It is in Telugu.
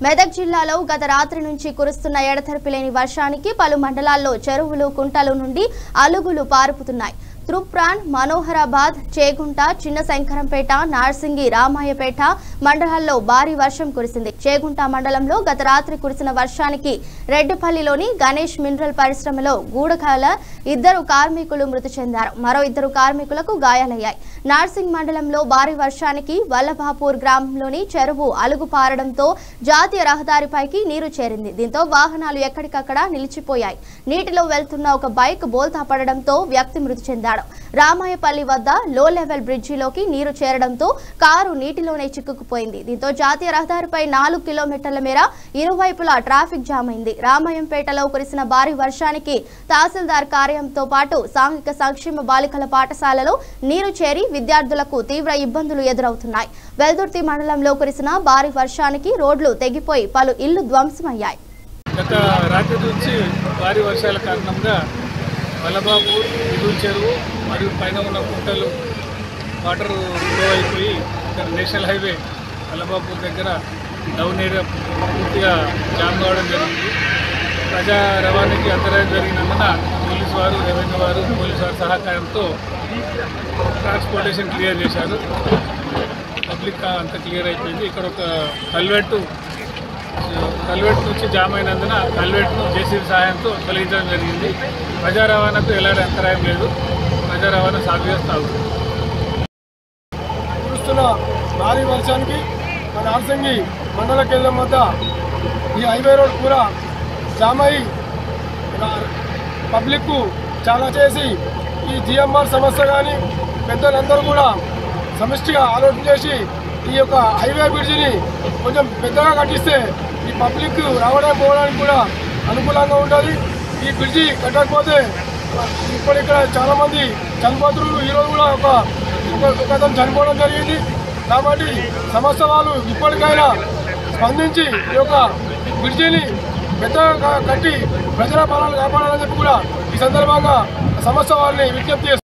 మెదక్ జిల్లాలో గత రాత్రి నుంచి కురుస్తున్న ఎడతెరిపి లేని వర్షానికి పలు మండలాల్లో చెరువులు కుంటలు నుండి అలుగులు పారుపుతున్నాయి. తృప్రాన్, మనోహరాబాద్, చేగుంట, చిన్న శంకరంపేట, నార్సింగి, రామాయపేట మండలాల్లో భారీ వర్షం కురిసింది. చేగుంట మండలంలో గత రాత్రి కురిసిన వర్షానికి రెడ్డిపల్లిలోని గణేష్ మినరల్ పరిశ్రమలో గూడకాల 2 కార్మికులు మృతి చెందారు. మరో 2 కార్మికులకు గాయాలయ్యాయి. నార్సింగ్ మండలంలో భారీ వర్షానికి వల్లభాపూర్ గ్రామంలోని చెరువు అలుగు పారడంతో జాతీయ రహదారిపైకి నీరు చేరింది. దీంతో వాహనాలు ఎక్కడికక్కడ నిలిచిపోయాయి. నీటిలో వెళ్తున్న ఒక బైక్ బోల్తా పడడంతో వ్యక్తి మృతి చెందాడు. రామాయపల్లి వద్ద లో లెవెల్ బ్రిడ్జిలోకి నీరు చేరడంతో కారు నీటిలోనే చిక్కుకుపోయింది. దీంతో జాతీయ రహదారిపై 4 కిలోమీటర్ల మేర ఇరువైపులా ట్రాఫిక్ జామ్ అయింది. రామాయంపేటలో కురిసిన భారీ వర్షానికి తహసీల్దార్ కార్యాలయంతో పాటు సాంఘిక సంక్షేమ బాలికల పాఠశాలలో నీరు చేరి విద్యార్థులకు తీవ్ర ఇబ్బందులు ఎదురవుతున్నాయి. వెల్దుర్తి మండలంలో కురిసిన భారీ వర్షానికి రోడ్లు తెగిపోయి పలు ఇళ్లు ధ్వంసమయ్యాయి. గత రాత్రి నుంచి భారీ వర్షాల కారణంగా వల్లభాపూర్ ఇరువుల చెరువు మరియు పైన ఉన్న కుంటలు వాటర్ ఫ్లో అయిపోయి ఇక్కడ నేషనల్ హైవే వల్లభాపూర్ దగ్గర డౌన్ ఏరియా పూర్తిగా జామ్ కావడం జరిగింది. ప్రజా రవాణాకి అంతరాయం జరిగినందున పోలీసు వారు, రెవెన్యూ వారు, పోలీసు వారి సహకారంతో ట్రాన్స్పోర్టేషన్ క్లియర్ చేశారు. పబ్లిక్ అంతా క్లియర్ అయిపోయింది. ఇక్కడ ఒక కల్వెట్టు నుంచి జామ్ అయినందున కల్వెట్ను జేసీబీ సహాయంతో తొలగించడం జరిగింది. ప్రజా రవాణాకు ఎలాంటి అంతరాయం లేదు. ప్రజా రవాణా సాగుతుంది. కురుస్తున్న భారీ వర్షానికి మన నార్సింగి మండల కేంద్రం వద్ద ఈ హైవే రోడ్ కూడా జామ్ అయి పబ్లిక్కు చాలా చేసి ఈ జిఎంఆర్ సమస్య కానీ పెద్దలందరూ కూడా సమిష్టిగా ఆలోచన చేసి ఈ యొక్క హైవే బ్రిడ్జిని కొంచెం పెద్దగా కట్టిస్తే ఈ పబ్లిక్ రావడానికి పోవడానికి కూడా అనుకూలంగా ఉంటుంది. ఈ బ్రిడ్జి కట్టకపోతే ఇప్పుడు ఇక్కడ చాలామంది చనిపోతున్నారు. ఈరోజు కూడా ఒక అతను చనిపోవడం జరిగింది. కాబట్టి సమస్య వాళ్ళు ఇప్పటికైనా స్పందించి ఈ యొక్క బ్రిడ్జిని పెద్దగా కట్టి ప్రజల ప్రాణాలు కాపాడాలని చెప్పి కూడా ఈ సందర్భంగా సమస్య వారిని విజ్ఞప్తి చేస్తారు.